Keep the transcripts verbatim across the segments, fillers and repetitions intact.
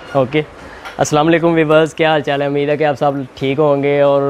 Okay, अस्सलाम वालेकुम viewers, क्या हाल चाल है। उम्मीद है कि आप सब ठीक होंगे और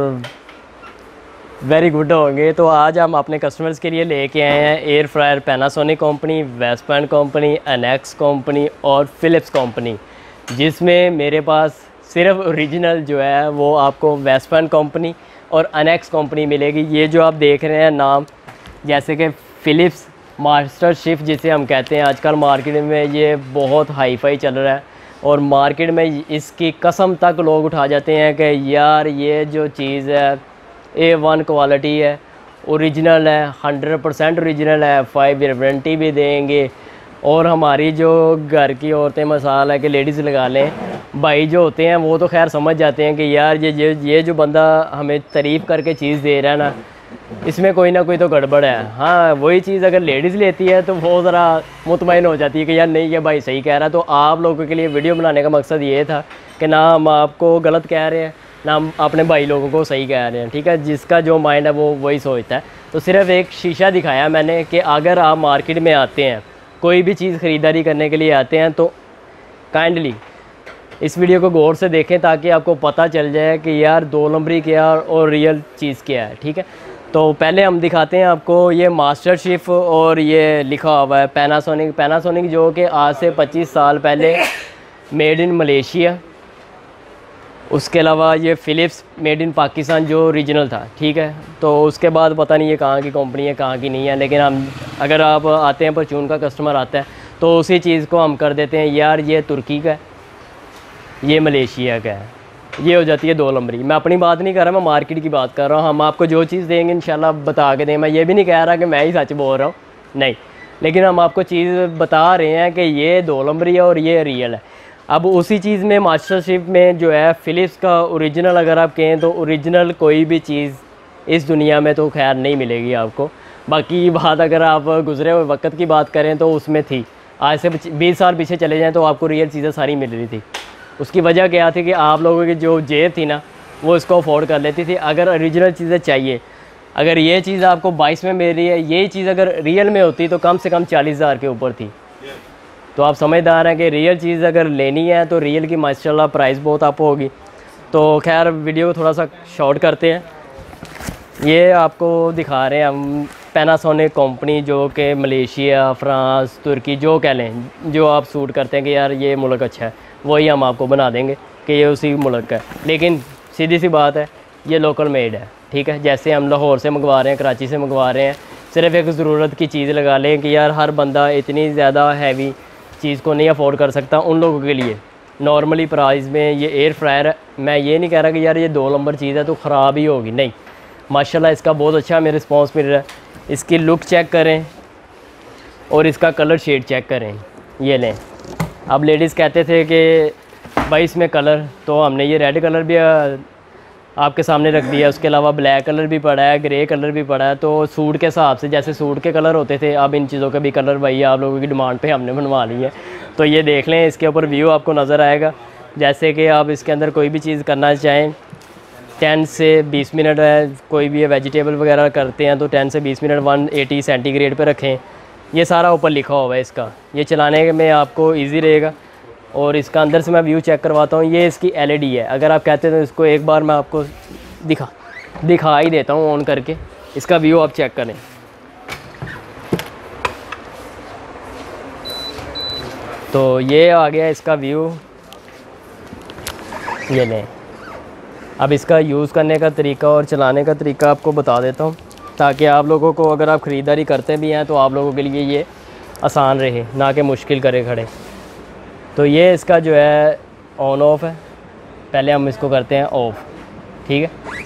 वेरी गुड होंगे। तो आज हम अपने कस्टमर्स के लिए लेके आए हैं air fryer Panasonic company, western company, Anex company और फ़िलिप्स कंपनी, जिसमें मेरे पास सिर्फ ओरिजिनल जो है वो आपको वेस्टर्न कंपनी और एनेक्स कंपनी मिलेगी। ये जो आप देख रहे हैं नाम, जैसे कि फ़िलिप्स मास्टर शेफ़ जिसे हम कहते हैं, आजकल मार्केट में ये बहुत हाई फाई चल रहा है और मार्केट में इसकी कसम तक लोग उठा जाते हैं कि यार ये जो चीज़ है ए वन क्वालिटी है, ओरिजिनल है, हंड्रेड परसेंट ओरिजिनल है, फाइव ईयर वारंटी भी देंगे। और हमारी जो घर की औरतें मसाल है कि लेडीज़ लगा लें, भाई जो होते हैं वो तो खैर समझ जाते हैं कि यार ये ये ये जो बंदा हमें तारीफ़ करके चीज़ दे रहा है ना, इसमें कोई ना कोई तो गड़बड़ है। हाँ, वही चीज़ अगर लेडीज़ लेती है तो वो ज़रा मुतमईन हो जाती है कि यार नहीं, ये भाई सही कह रहा है। तो आप लोगों के लिए वीडियो बनाने का मकसद ये था कि ना हम आपको गलत कह रहे हैं, ना हम अपने भाई लोगों को सही कह रहे हैं, ठीक है। जिसका जो माइंड है वो वही सोचता है। तो सिर्फ एक शीशा दिखाया मैंने कि अगर आप मार्केट में आते हैं, कोई भी चीज़ ख़रीदारी करने के लिए आते हैं, तो काइंडली इस वीडियो को गौर से देखें ताकि आपको पता चल जाए कि यार दो नंबरी क्या और रियल चीज़ क्या है, ठीक है। तो पहले हम दिखाते हैं आपको ये मास्टर शेफ़ और ये लिखा हुआ है पैनासोनिक। पैनासोनिक जो कि आज से पच्चीस साल पहले मेड इन मलेशिया, उसके अलावा ये फ़िलिप्स मेड इन पाकिस्तान जो ओरिजिनल था, ठीक है। तो उसके बाद पता नहीं ये कहाँ की कंपनी है कहाँ की नहीं है, लेकिन हम अगर आप आते हैं परचून का कस्टमर आता है तो उसी चीज़ को हम कर देते हैं यार ये तुर्की का है, ये मलेशिया का है, ये हो जाती है दो नंबरी। मैं अपनी बात नहीं कर रहा, मैं मार्केट की बात कर रहा हूँ। हम आपको जो चीज़ देंगे इंशाल्लाह बता के दें। मैं ये भी नहीं कह रहा कि मैं ही सच बोल रहा हूँ, नहीं, लेकिन हम आपको चीज़ बता रहे हैं कि ये दो नंबरी है और ये रियल है। अब उसी चीज़ में मास्टर शेफ़ में जो है फ़िलिप्स का ओरिजिनल अगर आप कहें तो ओरिजिनल कोई भी चीज़ इस दुनिया में तो खैर नहीं मिलेगी आपको। बाकी बात अगर आप गुज़रे हुए वक्त की बात करें तो उसमें थी, आज से बीस साल पीछे चले जाएँ तो आपको रियल चीज़ें सारी मिल रही थी। उसकी वजह क्या थी कि आप लोगों की जो जेब थी ना वो इसको अफोर्ड कर लेती थी। अगर ओरिजिनल चीज़ें चाहिए, अगर ये चीज़ आपको बाईस में मिल रही है, ये चीज़ अगर रियल में होती तो कम से कम चालीस हज़ार के ऊपर थी। तो आप समझदार हैं कि रियल चीज़ अगर लेनी है तो रियल की माशाल्लाह प्राइस बहुत अप होगी। तो खैर वीडियो थोड़ा सा शॉर्ट करते हैं। ये आपको दिखा रहे हैं हम पैनासोनिक कंपनी जो कि मलेशिया, फ़्रांस, तुर्की जो कह लें, जो आप सूट करते हैं कि यार ये मुल्क अच्छा है, वही हम आपको बना देंगे कि ये उसी मुल्क का है। लेकिन सीधी सी बात है, ये लोकल मेड है, ठीक है। जैसे हम लाहौर से मंगवा रहे हैं, कराची से मंगवा रहे हैं, सिर्फ एक ज़रूरत की चीज़ लगा लें कि यार हर बंदा इतनी ज़्यादा हैवी चीज़ को नहीं अफोर्ड कर सकता। उन लोगों के लिए नॉर्मली प्राइस में ये एयर फ्रायर है। मैं ये नहीं कह रहा कि यार ये दो नंबर चीज़ है तो ख़राब ही होगी, नहीं, माशाल्लाह इसका बहुत अच्छा हमें रिस्पॉन्स मिल रहा है। इसकी लुक चेक करें और इसका कलर शेड चेक करें, ये लें। अब लेडीज़ कहते थे कि भाई इसमें कलर, तो हमने ये रेड कलर भी आपके सामने रख दिया, उसके अलावा ब्लैक कलर भी पड़ा है, ग्रे कलर भी पड़ा है। तो सूट के हिसाब से जैसे सूट के कलर होते थे, अब इन चीज़ों के भी कलर भाई आप लोगों की डिमांड पे हमने बनवा ली है। तो ये देख लें, इसके ऊपर व्यू आपको नज़र आएगा। जैसे कि आप इसके अंदर कोई भी चीज़ करना चाहें, टेन से बीस मिनट है, कोई भी वेजिटेबल वगैरह करते हैं तो टेन से बीस मिनट वन एटी सेंटीग्रेड पर रखें। ये सारा ऊपर लिखा हुआ है इसका, ये चलाने में आपको ईजी रहेगा। और इसका अंदर से मैं व्यू चेक करवाता हूँ। ये इसकी एलईडी है, अगर आप कहते हैं तो इसको एक बार मैं आपको दिखा दिखा ही देता हूँ ऑन करके। इसका व्यू आप चेक करें। तो ये आ गया इसका व्यू, ये लें। अब इसका यूज़ करने का तरीका और चलाने का तरीका आपको बता देता हूँ ताकि आप लोगों को, अगर आप ख़रीदारी करते भी हैं तो आप लोगों के लिए ये आसान रहे, ना कि मुश्किल करे खड़े। तो ये इसका जो है ऑन ऑफ है, पहले हम इसको करते हैं ऑफ़, ठीक है।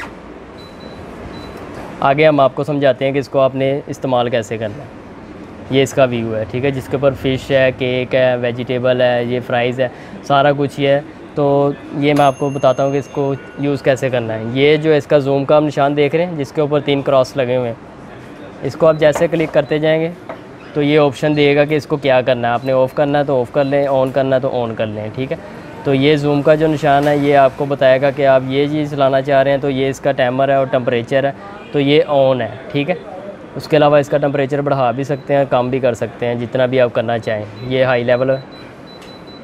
आगे हम आपको समझाते हैं कि इसको आपने इस्तेमाल कैसे करना है। ये इसका व्यू है, ठीक है, जिसके ऊपर फ़िश है, केक है, वेजिटेबल है, ये फ्राइज़ है, सारा कुछ ही है। तो ये मैं आपको बताता हूँ कि इसको यूज़ कैसे करना है। ये जो इसका जूम का हम निशान देख रहे हैं जिसके ऊपर तीन क्रॉस लगे हुए हैं, इसको आप जैसे क्लिक करते जाएंगे तो ये ऑप्शन देगा कि इसको क्या करना है। आपने ऑफ़ करना है तो ऑफ़ कर लें, ऑन करना है तो ऑन कर लें, ठीक है। तो ये जूम का जो निशान है ये आपको बताएगा कि आप ये चीज़ चलाना चाह रहे हैं। तो ये इसका टाइमर है और टेम्परेचर है, तो ये ऑन है, ठीक है। उसके अलावा इसका टेम्परेचर बढ़ा भी सकते हैं, कम भी कर सकते हैं, जितना भी आप करना चाहें। ये हाई लेवल है,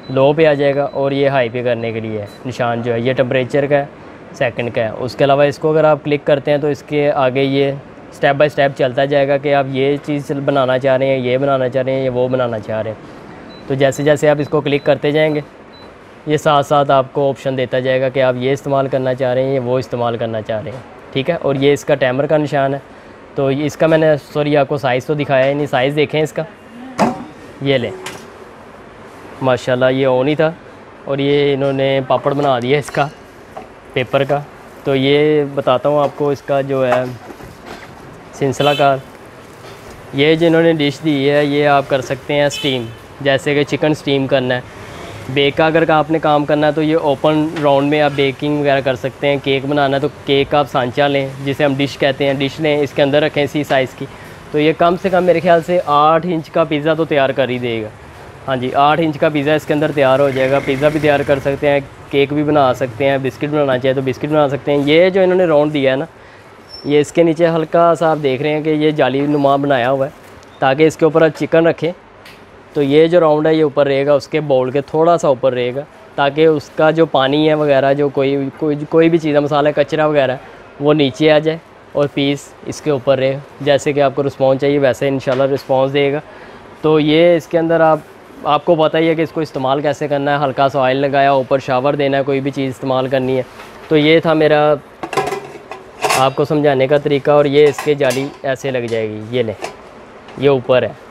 लो पे आ जाएगा और ये हाई पे करने के लिए निशान जो है ये टेम्परेचर का है, सेकंड का है। उसके अलावा इसको अगर आप क्लिक करते हैं तो इसके आगे ये स्टेप बाय स्टेप चलता जाएगा कि आप ये चीज़ बनाना चाह रहे हैं, ये बनाना चाह रहे हैं, ये वो बनाना चाह रहे हैं। तो जैसे जैसे आप इसको क्लिक करते जाएंगे ये साथ साथ आपको ऑप्शन देता जाएगा कि आप ये इस्तेमाल करना चाह रहे हैं, ये वो इस्तेमाल करना चाह रहे हैं, ठीक है। और ये इसका टाइमर का निशान है। तो इसका मैंने सॉरी आपको साइज़ तो दिखाया ही नहीं, साइज़ देखें इसका, ये लें माशाल्लाह ये ऑन ही था और ये इन्होंने पापड़ बना दिया इसका पेपर का। तो ये बताता हूँ आपको इसका जो है सिलसिला कार, ये जिन्होंने डिश दी है ये आप कर सकते हैं स्टीम, जैसे कि चिकन स्टीम करना है, बेक का अगर आपने काम करना है तो ये ओपन राउंड में आप बेकिंग वगैरह कर सकते हैं। केक बनाना है तो केक का आप सांचा लें जिसे हम डिश कहते हैं, डिश लें, इसके अंदर रखें इसी साइज़ की। तो ये कम से कम मेरे ख्याल से आठ इंच का पिज़्ज़ा तो तैयार कर ही देगा। हाँ जी, आठ इंच का पिज़्ज़ा इसके अंदर तैयार हो जाएगा। पिज़्ज़ा भी तैयार कर सकते हैं, केक भी बना सकते हैं, बिस्किट बनाना चाहे तो बिस्किट बना सकते हैं। ये जो इन्होंने राउंड दिया है ना, ये इसके नीचे हल्का सा आप देख रहे हैं कि ये जाली नुमा बनाया हुआ है ताकि इसके ऊपर आप चिकन रखें तो ये जो राउंड है ये ऊपर रहेगा, उसके बाउल के थोड़ा सा ऊपर रहेगा ताकि उसका जो पानी है वगैरह जो कोई कोई कोई भी चीज़ मसाला कचरा वगैरह वो नीचे आ जाए और पीस इसके ऊपर रहे। जैसे कि आपको रिस्पॉन्स चाहिए वैसे इंशाल्लाह रिस्पॉन्स देगा। तो ये इसके अंदर आप आपको पता ही है कि इसको इस्तेमाल कैसे करना है। हल्का सा ऑयल लगाया, ऊपर शावर देना है, कोई भी चीज़ इस्तेमाल करनी है। तो ये था मेरा आपको समझाने का तरीका। और ये इसके जाली ऐसे लग जाएगी, ये लें, ये ऊपर है,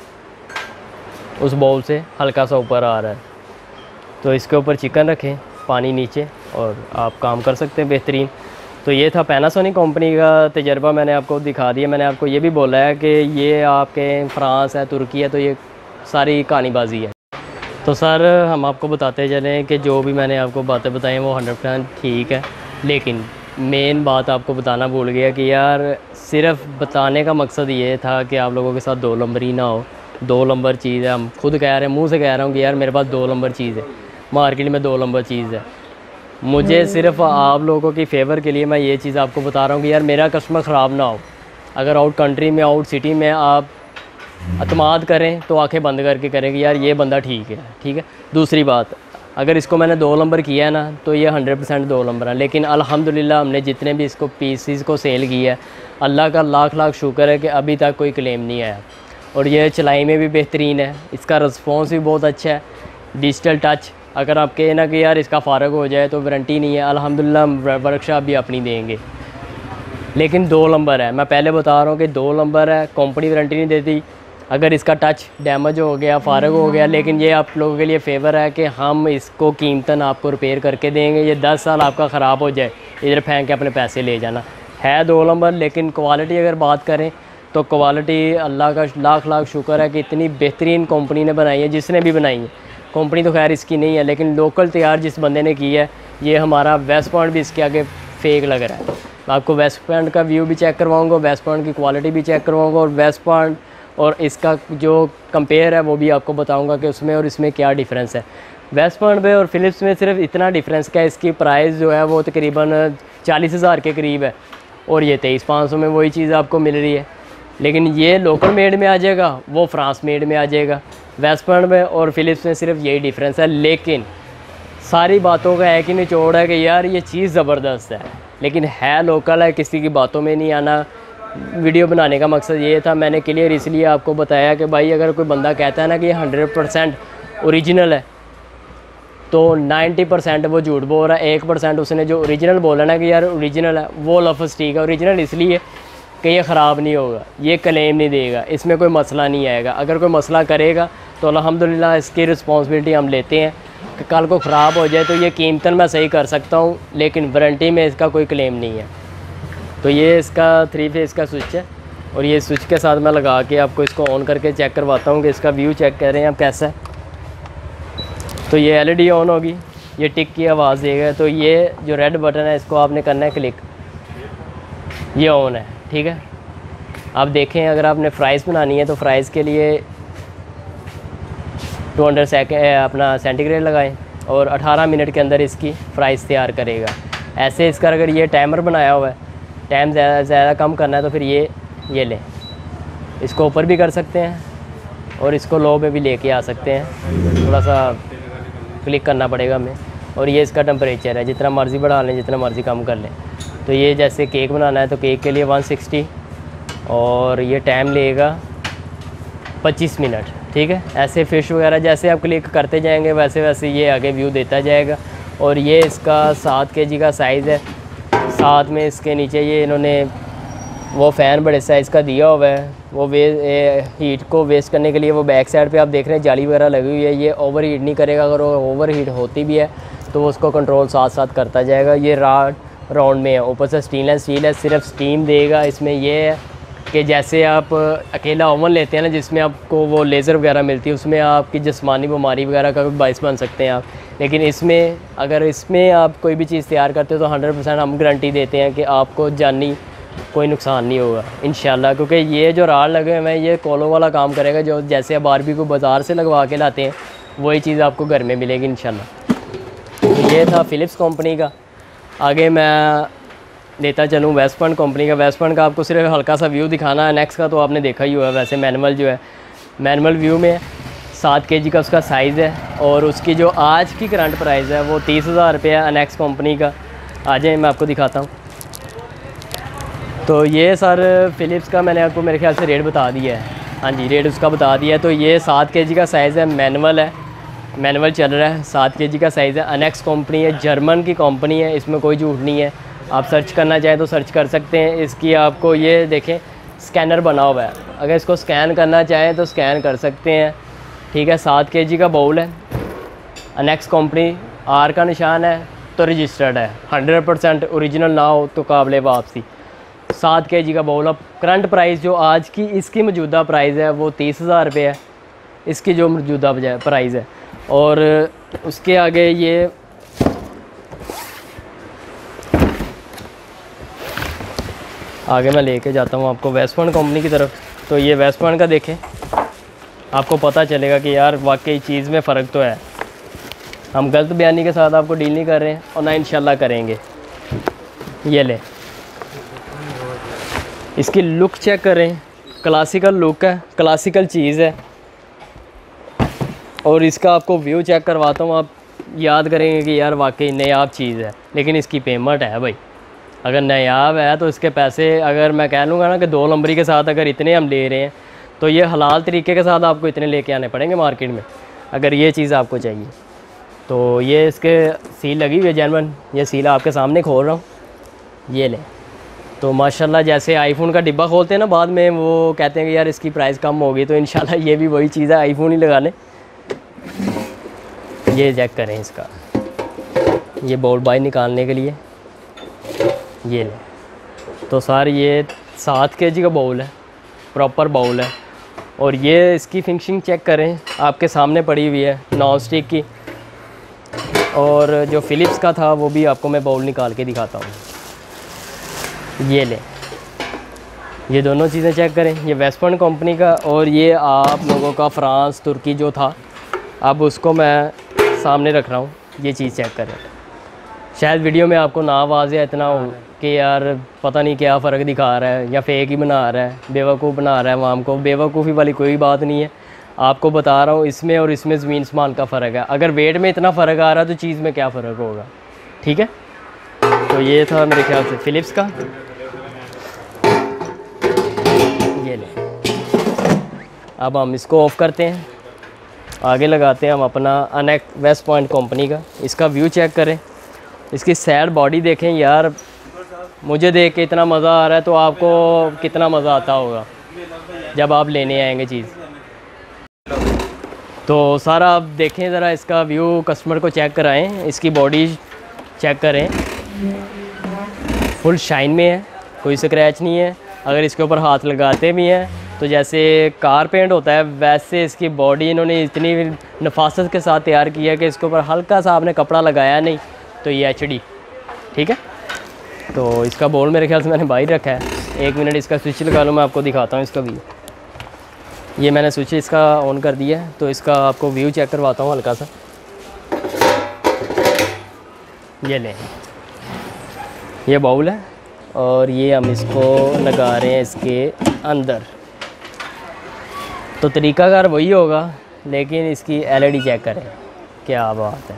उस बाउल से हल्का सा ऊपर आ रहा है। तो इसके ऊपर चिकन रखें, पानी नीचे, और आप काम कर सकते हैं बेहतरीन। तो ये था पैनासोनिक कंपनी का तजर्बा, मैंने आपको दिखा दिया। मैंने आपको ये भी बोला है कि ये आपके फ्रांस है, तुर्की है, तो ये सारी कहानीबाजी है। तो सर हम आपको बताते चलें कि जो भी मैंने आपको बातें बताई हैं वो हंड्रेड परसेंट ठीक है, लेकिन मेन बात आपको बताना भूल गया कि यार सिर्फ बताने का मकसद ये था कि आप लोगों के साथ दो नंबरी ना हो। दो नंबर चीज़ है, हम खुद कह रहे हैं, मुंह से कह रहा हूँ कि यार मेरे पास दो नंबर चीज़ है, मार्केट में दो नंबर चीज़ है। मुझे सिर्फ आप लोगों की फ़ेवर के लिए मैं ये चीज़ आपको बता रहा हूँ कि यार मेरा कस्टमर ख़राब ना हो। अगर आउट कंट्री में, आउट सिटी में आप अतमाद करें तो आंखें बंद करके करें कि यार ये बंदा ठीक है, ठीक है। दूसरी बात, अगर इसको मैंने दो नंबर किया है ना तो ये हंड्रेड परसेंट दो नंबर है। लेकिन अल्हम्दुलिल्लाह हमने जितने भी इसको पीसीस को सेल किया है, अल्लाह का लाख लाख शुक्र है कि अभी तक कोई क्लेम नहीं आया। और ये चलाई में भी बेहतरीन है, इसका रिस्पॉन्स भी बहुत अच्छा है। डिजिटल टच, अगर आप कहें ना कि यार इसका फ़ारग हो जाए तो वारंटी नहीं है, अल्हम्दुलिल्लाह वर्कशॉप भी अपनी देंगे। लेकिन दो नंबर है, मैं पहले बता रहा हूँ कि दो नंबर है, कंपनी वारंटी नहीं देती। अगर इसका टच डैमेज हो गया, फ़ारग हो गया, लेकिन ये आप लोगों के लिए फ़ेवर है कि हम इसको कीमतन आपको रिपेयर करके देंगे। ये दस साल आपका ख़राब हो जाए, इधर फेंक के अपने पैसे ले जाना। है दो नंबर, लेकिन क्वालिटी अगर बात करें तो क्वालिटी अल्लाह का लाख लाख शुक्र है कि इतनी बेहतरीन कंपनी ने बनाई है, जिसने भी बनाई है। कंपनी तो खैर इसकी नहीं है, लेकिन लोकल तैयार जिस बंदे ने की है, ये हमारा वेस्ट पॉइंट भी इसके आगे फेक लग रहा है। मैं आपको वेस्ट पॉइंट का व्यू भी चेक करवाऊँगा, वेस्ट पॉइंट की क्वालिटी भी चेक करवाऊँगा, और वेस्ट पॉइंट और इसका जो कंपेयर है वो भी आपको बताऊंगा कि उसमें और इसमें क्या डिफरेंस है। वेस्ट पॉइंट पे और फ़िलिप्स में सिर्फ इतना डिफरेंस का, इसकी प्राइस जो है वो तकरीबन चालीस हज़ार के करीब है और ये तेईस पाँच सौ में वही चीज़ आपको मिल रही है। लेकिन ये लोकल मेड में आ जाएगा, वो फ्रांस मेड में आ जाएगा। वेस्ट पॉइंट में और फ़िलिप्स में सिर्फ यही डिफरेंस है। लेकिन सारी बातों का एक ही निचोड़ है कि यार ये चीज़ ज़बरदस्त है, लेकिन है लोकल है, किसी की बातों में नहीं आना। वीडियो बनाने का मकसद ये था, मैंने क्लियर इसलिए आपको बताया कि भाई अगर कोई बंदा कहता है ना कि ये हंड्रेड परसेंट ओरिजिनल है तो नाइन्टी परसेंट वो झूठ बोल रहा है। एक परसेंट उसने जो ओरिजिनल बोला ना कि यार ओरिजिनल है, वो लफ्ज़ ठीक है। ओरिजिनल इसलिए कि ये ख़राब नहीं होगा, ये क्लेम नहीं देगा, इसमें कोई मसला नहीं आएगा। अगर कोई मसला करेगा तो अल्हम्दुलिल्लाह इसकी रिस्पॉन्सिबिलिटी हम लेते हैं कि कल को ख़राब हो जाए तो ये कीमतन मैं सही कर सकता हूँ, लेकिन वारंटी में इसका कोई क्लेम नहीं है। तो ये इसका थ्री फेस का स्विच है, और ये स्विच के साथ मैं लगा के आपको इसको ऑन करके चेक करवाता हूँ कि इसका व्यू चेक कर रहे हैं आप कैसा है। तो ये एलईडी ऑन होगी, ये टिक की आवाज़ देगा। तो ये जो रेड बटन है इसको आपने करना है क्लिक, ये ऑन है, ठीक है। आप देखें अगर आपने फ्राइज़ बनानी है तो फ्राइज़ के लिए टू हंड्रेड सेकेंड अपना सेंटीग्रेड लगाएं और अठारह मिनट के अंदर इसकी फ्राइज़ तैयार करेगा। ऐसे इसका अगर ये टाइमर बनाया हुआ है, टाइम ज़्यादा ज़्यादा कम करना है तो फिर ये ये लें, इसको ऊपर भी कर सकते हैं और इसको लो पे भी लेके आ सकते हैं। थोड़ा सा क्लिक करना पड़ेगा हमें। और ये इसका टेम्परेचर है, जितना मर्ज़ी बढ़ा लें, जितना मर्ज़ी कम कर लें। तो ये जैसे केक बनाना है तो केक के लिए वन सिक्सटी, और ये टाइम लेगा पच्चीस मिनट, ठीक है। ऐसे फ़िश वगैरह जैसे आप क्लिक करते जाएंगे वैसे वैसे ये आगे व्यू देता जाएगा। और ये इसका सात के जी का साइज़ है। साथ में इसके नीचे ये इन्होंने वो फ़ैन बड़े साइज़ का दिया हुआ है, वो वे ए, हीट को वेस्ट करने के लिए। वो बैक साइड पे आप देख रहे हैं जाली वगैरह लगी हुई है, ये ओवर हीट नहीं करेगा। अगर वो ओवर हीट होती भी है तो वो उसको कंट्रोल साथ साथ करता जाएगा। ये राड राउंड में है, ऊपर से स्टेनलेस स्टील है, सिर्फ स्टीम देगा। इसमें ये है कि जैसे आप अकेला ओवन लेते हैं ना जिसमें आपको वो लेज़र वगैरह मिलती है, उसमें आपकी जिस्मानी बीमारी वगैरह का बाइस बन सकते हैं आप। लेकिन इसमें अगर इसमें आप कोई भी चीज़ तैयार करते हो तो हंड्रेड परसेंट हम गारंटी देते हैं कि आपको जानी कोई नुकसान नहीं होगा इंशाल्लाह। क्योंकि ये जो राड लगे हुए हैं ये कोलों वाला काम करेगा, जो जैसे आप बारबी को बाज़ार से लगवा के लाते हैं वही चीज़ आपको घर में मिलेगी इंशाल्लाह। तो ये था फ़िलिप्स कंपनी का। आगे मैं लेता चलूँ वेस्टर्न कंपनी का। वेस्टर्न का आपको सिर्फ हल्का सा व्यू दिखाना है। नेक्स्ट का तो आपने देखा ही हुआ। वैसे मैनुअल जो है, मैनुअल व्यू में सात के जी का उसका साइज़ है, और उसकी जो आज की करंट प्राइस है वो तीस हज़ार रुपये है अनेक्स कंपनी का। आ जाए मैं आपको दिखाता हूँ। तो ये सर फ़िलिप्स का मैंने आपको मेरे ख्याल से रेट बता दिया है। हाँ जी, रेट उसका बता दिया है। तो ये सात के जी का साइज़ है, मैनुअल है, मैनुअल चल रहा है। सात के जी का साइज़ है, अनेक्स कंपनी है, जर्मन की कंपनी है, इसमें कोई झूठ नहीं है। आप सर्च करना चाहें तो सर्च कर सकते हैं। इसकी आपको ये देखें स्कैनर बना हुआ है, अगर इसको स्कैन करना चाहें तो स्कैन कर सकते हैं, ठीक है। सात के जी का बाउल है, अनेक्स कंपनी, आर का निशान है तो रजिस्टर्ड है। हंड्रेड परसेंट ओरिजिनल ना हो तो काबिल वापसी। सात के जी का बाउल। अब करंट प्राइस जो आज की इसकी मौजूदा प्राइस है वो तीस हज़ार रुपये है, इसकी जो मौजूदा प्राइस है। और उसके आगे ये आगे मैं लेके जाता हूँ आपको वेस्टर्न कंपनी की तरफ। तो ये वेस्टर्न का देखें, आपको पता चलेगा कि यार वाकई चीज़ में फ़र्क तो है। हम गलत बयानी के साथ आपको डील नहीं कर रहे हैं और ना इंशाल्लाह करेंगे। ये ले, इसकी लुक चेक करें, क्लासिकल लुक है, क्लासिकल चीज़ है। और इसका आपको व्यू चेक करवाता हूँ, आप याद करेंगे कि यार वाकई नायाब चीज़ है। लेकिन इसकी पेमेंट है भाई, अगर नायाब है तो इसके पैसे, अगर मैं कह लूँगा ना कि दो नंबरी के साथ अगर इतने हम ले रहे हैं तो ये हलाल तरीके के साथ आपको इतने लेके आने पड़ेंगे मार्केट में, अगर ये चीज़ आपको चाहिए। तो ये इसके सील लगी हुई है जेन्युइन, ये सील आपके सामने खोल रहा हूँ, ये ले। तो माशाल्लाह जैसे आईफोन का डिब्बा खोलते हैं ना बाद में, वो कहते हैं कि यार इसकी प्राइस कम होगी, तो इंशाल्लाह ये भी वही चीज़ है, आईफोन ही लगा लें। ये चेक करें इसका, ये बोल्ट बाई निकालने के लिए ये ले। तो सर ये सात के जी का बाउल है, प्रॉपर बाउल है। और ये इसकी फिनिशिंग चेक करें, आपके सामने पड़ी हुई है नॉन स्टिक की। और जो फ़िलिप्स का था वो भी आपको मैं बाउल निकाल के दिखाता हूँ। ये ले, ये दोनों चीज़ें चेक करें, ये वेस्टर्न कंपनी का और ये आप लोगों का फ्रांस तुर्की जो था, अब उसको मैं सामने रख रहा हूँ। ये चीज़ चेक करें। शायद वीडियो में आपको ना वाज़ेह इतना हो कि यार पता नहीं क्या फ़र्क दिखा रहा है या फेक ही बना रहा है, बेवकूफ़ बना रहा है वाम को। बेवकूफ़ी वाली कोई बात नहीं है, आपको बता रहा हूँ इसमें और इसमें ज़मीन आसमान का फ़र्क है। अगर वेट में इतना फ़र्क आ रहा है तो चीज़ में क्या फ़र्क होगा, ठीक है। तो ये था मेरे ख्याल से फ़िलिप्स का। ये ले, अब हम इसको ऑफ़ करते हैं, आगे लगाते हैं हम अपना अनेक्स वेस्ट पॉइंट कंपनी का। इसका व्यू चेक करें, इसकी सैड बॉडी देखें। यार मुझे देख के इतना मज़ा आ रहा है तो आपको कितना मज़ा आता होगा जब आप लेने आएंगे चीज़। तो सारा आप देखें ज़रा इसका व्यू, कस्टमर को चेक कराएं, इसकी बॉडी चेक करें, फुल शाइन में है, कोई स्क्रैच नहीं है। अगर इसके ऊपर हाथ लगाते भी हैं तो जैसे कार पेंट होता है वैसे इसकी बॉडी इन्होंने इतनी नफासत के साथ तैयार किया है कि इसके ऊपर हल्का सा आपने कपड़ा लगाया नहीं तो ये एच डी, ठीक है। तो इसका बोल मेरे ख्याल से मैंने बाहर रखा है। एक मिनट इसका स्विच लगा लो, मैं आपको दिखाता हूँ इसका व्यू। ये मैंने स्विच इसका ऑन कर दिया है, तो इसका आपको व्यू चेक करवाता हूँ हल्का सा। ये लें, ये बाउल है और ये हम इसको लगा रहे हैं इसके अंदर। तो तरीकाकार वही होगा, लेकिन इसकी एलईडी चेक करें क्या बात है।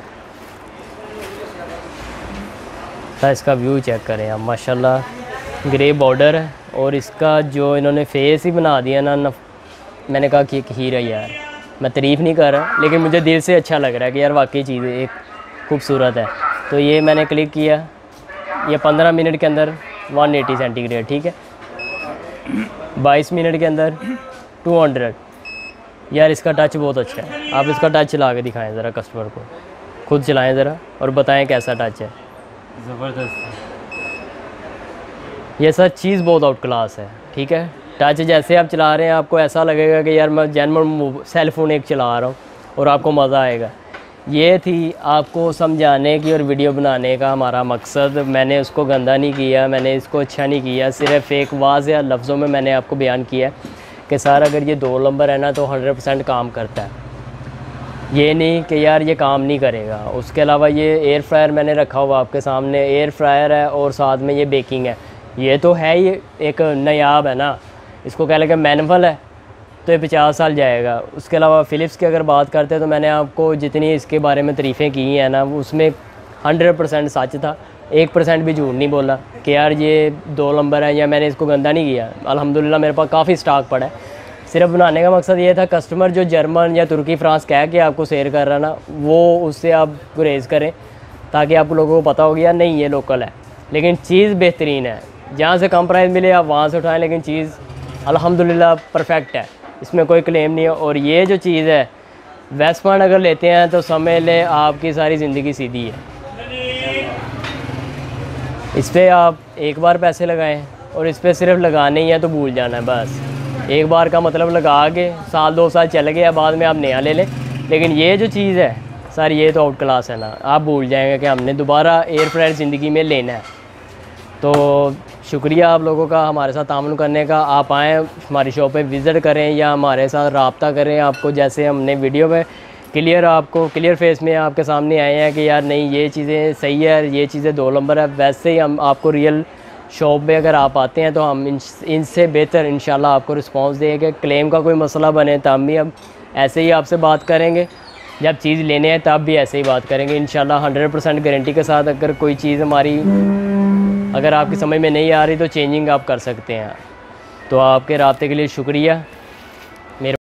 तो इसका व्यू चेक करें आप, माशाल्लाह ग्रे बॉर्डर है और इसका जो इन्होंने फेस ही बना दिया ना, ना मैंने कहा कि एक हीरा यार, मैं तारीफ़ नहीं कर रहा लेकिन मुझे दिल से अच्छा लग रहा है कि यार वाकई चीज़ एक खूबसूरत है। तो ये मैंने क्लिक किया, ये पंद्रह मिनट के अंदर एक सौ अस्सी सेंटीग्रेड, ठीक है, बाईस मिनट के अंदर दो सौ। यार इसका टच बहुत अच्छा है, आप इसका टच चला के दिखाएं ज़रा कस्टमर को, खुद चलाएं ज़रा और बताएं कैसा टच है। ज़बरदस्त। ये सर चीज़ बहुत आउट क्लास है, ठीक है। टच जैसे आप चला रहे हैं आपको ऐसा लगेगा कि यार मैं जेन्युइन सेल फ़ोन एक चला रहा हूँ और आपको मज़ा आएगा। ये थी आपको समझाने की और वीडियो बनाने का हमारा मकसद। मैंने उसको गंदा नहीं किया, मैंने इसको अच्छा नहीं किया, सिर्फ एक वाज़ेह लफ्ज़ों में मैंने आपको बयान किया कि सर अगर ये दो नंबर है ना तो हंड्रेड परसेंट काम करता है, ये नहीं कि यार ये काम नहीं करेगा। उसके अलावा ये एयर फ्रायर मैंने रखा हुआ आपके सामने, एयर फ्रायर है और साथ में ये बेकिंग है। ये तो है ही एक नायाब है ना, इसको कह लें मैनुअल है तो ये पचास साल जाएगा। उसके अलावा फ़िलिप्स की अगर बात करते हैं तो मैंने आपको जितनी इसके बारे में तारीफ़ें की हैं ना, उसमें हंड्रेड परसेंट सच था, एक परसेंट भी झूठ नहीं बोला कि यार ये दो नंबर है या मैंने इसको गंदा नहीं किया। अल्हम्दुलिल्लाह मेरे पास काफ़ी स्टॉक पड़ा है। सिर्फ बनाने का मकसद ये था कस्टमर जो जर्मन या तुर्की फ्रांस कह के आपको शेयर कर रहा ना, वो उससे आप गुरेज करें ताकि आप लोगों को पता हो गया नहीं ये लोकल है, लेकिन चीज़ बेहतरीन है। जहाँ से कम प्राइस मिले आप वहाँ से उठाएं, लेकिन चीज़ अल्हम्दुलिल्लाह परफेक्ट है, इसमें कोई क्लेम नहीं है। और ये जो चीज़ है वेस्ट पॉइंट अगर लेते हैं तो समझ लें आपकी सारी ज़िंदगी सीधी है। इस पर आप एक बार पैसे लगाएं और इस पर सिर्फ लगाने ही है तो भूल जाना है बस। एक बार का मतलब लगा के साल दो साल चल गया, बाद में आप नया ले लें। लेकिन ये जो चीज़ है सर ये तो आउट क्लास है ना, आप भूल जाएंगे कि हमने दोबारा एयर फ्रायर ज़िंदगी में लेना है। तो शुक्रिया आप लोगों का हमारे साथ तामुन करने का। आप आएँ हमारी शॉप पे विज़िट करें या हमारे साथ रब्ता करें। आपको जैसे हमने वीडियो में क्लियर आपको क्लियर फेस में आपके सामने आए हैं कि यार नहीं ये चीज़ें सही है, ये चीज़ें दो नंबर है, वैसे ही हम आपको रियल शॉप पे अगर आप आते हैं तो हम इन इनसे बेहतर इंशाल्लाह आपको रिस्पांस देंगे। क्लेम का कोई मसला बने तब भी हम ऐसे ही आपसे बात करेंगे, जब चीज़ लेने हैं तब भी ऐसे ही बात करेंगे इंशाल्लाह हंड्रेड परसेंट गारंटी के साथ। अगर कोई चीज़ हमारी अगर आपकी समझ में नहीं आ रही तो चेंजिंग आप कर सकते हैं। तो आपके राब्ते के लिए शुक्रिया।